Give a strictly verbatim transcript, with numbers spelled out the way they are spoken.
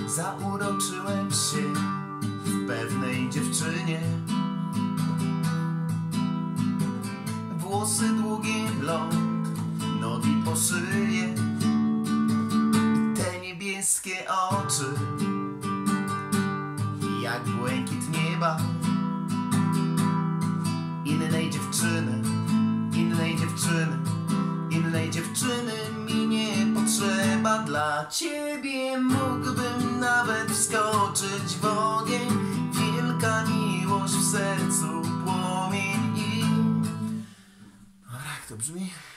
Zauroczyłem się w pewnej dziewczynie. Włosy długie, blond, nogi po szyję, te niebieskie oczy jak błękit nieba. Innej dziewczyny, innej dziewczyny, innej dziewczyny mi nie potrzeba. Dla ciebie mógłbym nawet wskoczyć w ogień. Wielka miłość w sercu, płomień i... Jak to brzmi?